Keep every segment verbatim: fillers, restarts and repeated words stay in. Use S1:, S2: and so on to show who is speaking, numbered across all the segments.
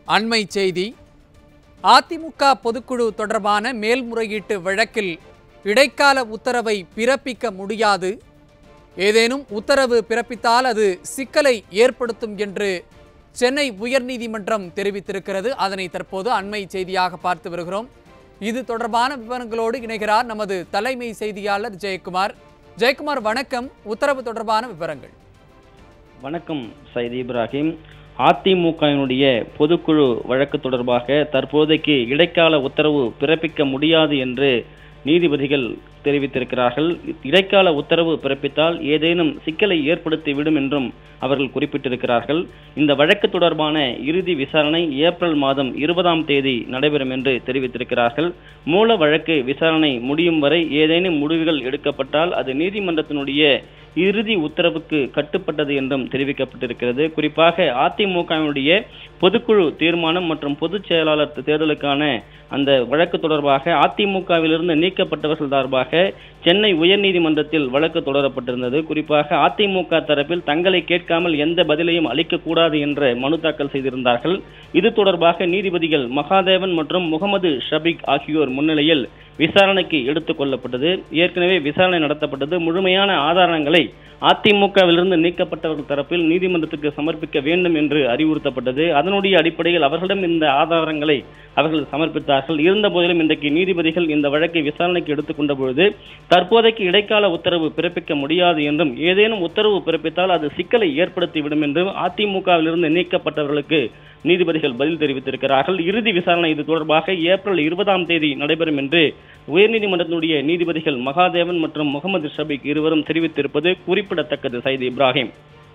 S1: அண்மை செய்தி. அதிமுக பொதுக்குழு தொடர்பான மேல்முறையீட்டு வழக்கில் இடைக்கால உத்தரவை பிறப்பிக்க முடியாது. ஏதேனும் உத்தரவு பிறப்பித்தால் அது சிக்கலை ஏற்படுத்தும் என்று சென்னை உயர்நீதிமன்றம் தெரிவித்திருக்கிறது. அதனை தற்போது அண்மை செய்தியாக பார்த்து வருகிறோம். இது தொடர்பான விவரங்களோடு இணைகிறார் நமது தலைமை செய்தியாளர் ஜெயக்குமார். ஜெயக்குமார் வணக்கம். உத்தரவு தொடர்பான விவரங்கள்.
S2: வணக்கம் சையத் இப்ராஹிம். அதிமுகவினுடைய பொதுக்குழு வழக்கு தொடர்பாக தற்போதைக்கு இடைக்கால உத்தரவு பிறப்பிக்க முடியாது என்று நீதிபதிகள் தெரிவித்திருக்கிறார்கள். இடைக்கால உத்தரவு பிறப்பித்தால் ஏதேனும் சிக்கலை ஏற்படுத்திவிடும் என்றும் அவர்கள் குறிப்பிட்டிருக்கிறார்கள். இந்த வழக்கு தொடர்பான இறுதி விசாரணை ஏப்ரல் மாதம் இருபதாம் தேதி நடைபெறும் என்று தெரிவித்திருக்கிறார்கள். மூல வழக்கு விசாரணை முடியும் வரை ஏதேனும் முடிவுகள் எடுக்கப்பட்டால் அது நீதிமன்றத்தினுடைய இறுதி உத்தரவுக்கு கட்டுப்பட்டது என்றும் தெரிவிக்கப்பட்டிருக்கிறது. குறிப்பாக அதிமுகவினுடைய பொதுக்குழு தீர்மானம் மற்றும் பொதுச் செயலாளர் தேர்தலுக்கான அந்த வழக்கு தொடர்பாக அதிமுகவிலிருந்து நீக்கப்பட்டவர்கள் சார்பாக சென்னை உயர்நீதிமன்றத்தில் வழக்கு தொடரப்பட்டிருந்தது. குறிப்பாக அதிமுக தரப்பில் தங்களை கேட்காமல் எந்த பதிலையும் அளிக்கக்கூடாது என்ற மனு தாக்கல் செய்திருந்தார்கள். இது தொடர்பாக நீதிபதிகள் மகாதேவன் மற்றும் முகமது ஷபீக் ஆகியோர் முன்னிலையில் விசாரணைக்கு எடுத்துக் கொள்ளப்பட்டது. ஏற்கனவே விசாரணை நடத்தப்பட்டது. முழுமையான ஆதாரங்களை அதிமுகவிலிருந்து நீக்கப்பட்டவர்கள் தரப்பில் நீதிமன்றத்துக்கு சமர்ப்பிக்க வேண்டும் என்று அறிவுறுத்தப்பட்டது. அதனுடைய அடிப்படையில் அவர்களிடம் இந்த ஆதாரங்களை அவர்கள் சமர்ப்பித்தார்கள். இருந்த போதிலும் இன்றைக்கு நீதிபதிகள் இந்த வழக்கை விசாரணைக்கு எடுத்துக்கொண்ட பொழுது தற்போதைக்கு இடைக்கால உத்தரவு பிறப்பிக்க முடியாது என்றும் ஏதேனும் உத்தரவு பிறப்பித்தால் அது சிக்கலை ஏற்படுத்திவிடும் என்றும் அதிமுகவிலிருந்து நீக்கப்பட்டவர்களுக்கு நீதிபதிகள் பதில் தெரிவித்திருக்கிறார்கள். இறுதி விசாரணை இது தொடர்பாக ஏப்ரல் இருபதாம் தேதி நடைபெறும் என்று உயர்நீதிமன்றத்தினுடைய நீதிபதிகள் மகாதேவன் மற்றும் முகமது ஷபீக் இருவரும் தெரிவித்திருப்பது குறிப்பிடத்தக்கது. சையத் இப்ராஹிம்,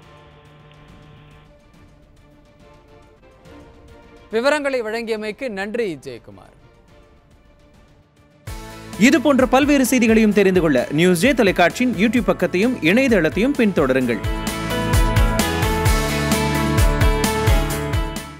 S1: விவரங்களை வழங்கியமைக்கு நன்றி ஜெயக்குமார்.
S3: இது போன்ற பல்வேறு செய்திகளையும் தெரிந்து கொள்ள நியூஸ் ஜே தொலைக்காட்சியின் யூடியூப் பக்கத்தையும் இணையதளத்தையும் பின்தொடருங்கள்.